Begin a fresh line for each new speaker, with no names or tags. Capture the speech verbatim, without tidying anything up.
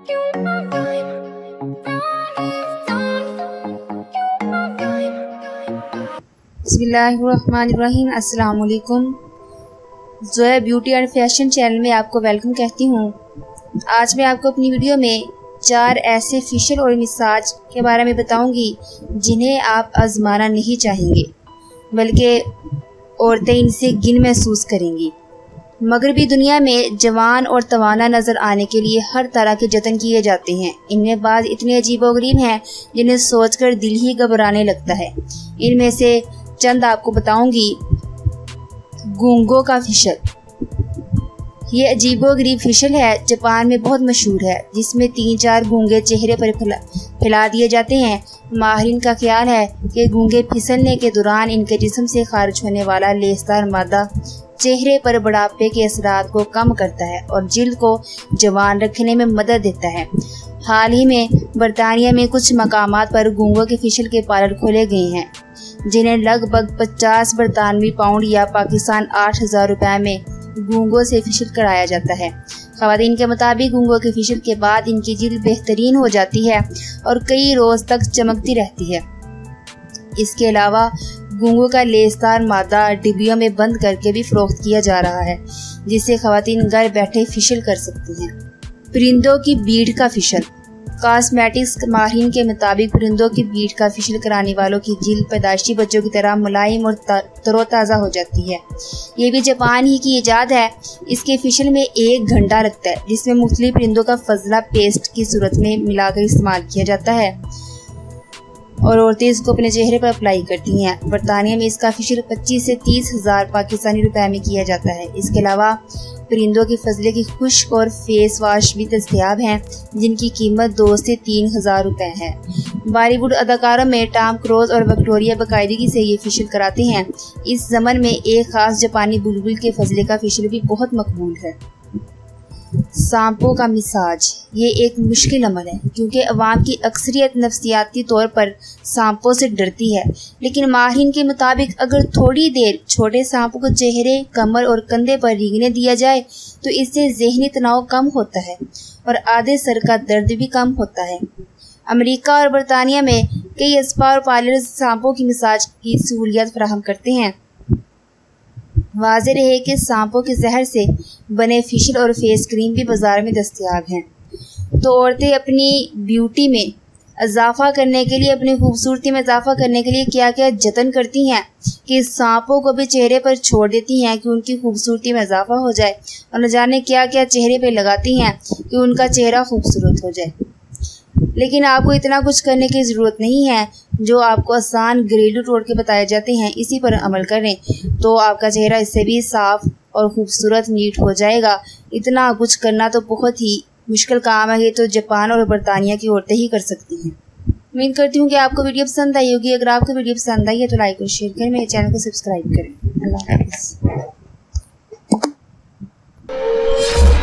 बिस्मिल्लाहिर्रहमानिर्रहीम। अस्सलाम वालेकुम। Zoya beauty and fashion channel में आपको वेलकम कहती हूँ। आज मैं आपको अपनी वीडियो में चार ऐसे फेशियल और मसाज के बारे में बताऊंगी जिन्हें आप आजमाना नहीं चाहेंगे, बल्कि औरतें इनसे गिन महसूस करेंगी। मगरबी दुनिया में जवान और तवाना नज़र आने के लिए हर तरह के जतन किए जाते हैं। इनमें बाद इतने अजीबोगरीब हैं जिन्हें सोचकर दिल ही घबराने लगता है। इनमें से चंद आपको बताऊंगी। गूंगों का फेशियल, ये अजीबोगरीब फेशियल है, जापान में बहुत मशहूर है, जिसमें तीन चार गूंगे चेहरे पर फैला फैला दिए जाते हैं। माहिरीन का ख्याल है कि गूंगे फिसलने के दौरान इनके जिस्म से खारिज होने वाला लेसदार मादा चेहरे पर बुढ़ापे के असरात को कम करता है और जिल्द को जवान रखने में मदद देता है। हाल ही में बरतानिया में कुछ मकामात पर गूंगों के फेशियल के पार्लर खोले गए हैं, जिन्हें लगभग पचास बरतानवी पाउंड या पाकिस्तान आठ हजार रुपए में गूंगों से फेशियल कराया जाता है। ख़वातीन के मुताबिक गूंगों के फेशियल के बाद इनकी जिल्द बेहतरीन हो जाती है और कई रोज तक चमकती रहती है। इसके अलावा गूंगों का लेसदार मादा डिब्बियों में बंद करके भी फरोख्त किया जा रहा है, जिससे ख़वातीन घर बैठे फेशियल कर सकती हैं। परिंदों की बीड का फेशियल, कॉस्मेटिक्स माहिरीन के मुताबिक परिंदों की बीड का फेशियल कराने वालों की जिल्द पैदाइशी बच्चों की तरह मुलायम और तरोताज़ा हो जाती है। ये भी जापान ही की इजाद है। इसके फेशियल में एक घंटा लगता है, जिसमें मुख्तलिफ परिंदों का फजला पेस्ट की सूरत में मिलाकर इस्तेमाल किया जाता है और औरतें इसको अपने चेहरे पर अप्लाई करती हैं। बरतानिया में इसका फेशियल पच्चीस से तीस हजार पाकिस्तानी रुपए में किया जाता है। इसके अलावा परिंदों के फजले की खुश्क और फेस वॉश भी दस्तयाब हैं, जिनकी कीमत दो से तीन हजार रुपए है। बॉलीवुड अदाकारों में टॉम क्रूज और विक्टोरिया बाकायदगी से ये फेशियल कराते हैं। इस ज़मन में एक खास जापानी बुलबुल के फजले का फेशियल भी बहुत मकबूल है। सांपों का मसाज, ये एक मुश्किल अमल है क्योंकि अवाम की अक्सरियत नफ्सियाती तौर पर सांपों से डरती है, लेकिन माहिरीन के मुताबिक अगर थोड़ी देर छोटे सांपों को चेहरे, कमर और कंधे पर रींगने दिया जाए तो इससे जहनी तनाव कम होता है और आधे सर का दर्द भी कम होता है। अमेरिका और बरतानिया में कई स्पा और पार्लर सांपों की मसाज की सहूलियत फराहम करते हैं। वाज़े रहे कि सांपों के जहर से बने फेशियल और फेस क्रीम भी बाजार में दस्तयाब हैं। तो औरतें अपनी ब्यूटी में इजाफा करने के लिए, अपनी खूबसूरती में इजाफा करने के लिए क्या क्या जतन करती हैं कि सांपों को भी चेहरे पर छोड़ देती हैं कि उनकी खूबसूरती में इजाफा हो जाए, और न जाने क्या क्या चेहरे पर लगाती हैं कि उनका चेहरा खूबसूरत हो जाए। लेकिन आपको इतना कुछ करने की ज़रूरत नहीं है। जो आपको आसान घरेलू टोटके बताए जाते हैं, इसी पर अमल करें तो आपका चेहरा इससे भी साफ और खूबसूरत नीट हो जाएगा। इतना कुछ करना तो बहुत ही मुश्किल काम है, ये तो जापान और बरतानिया की औरतें ही कर सकती हैं। उम्मीद करती हूँ कि आपको वीडियो पसंद आई होगी। अगर आपको वीडियो पसंद आई है तो लाइक और शेयर करें, मेरे चैनल को सब्सक्राइब करें। अल्लाह हाफ़िज़।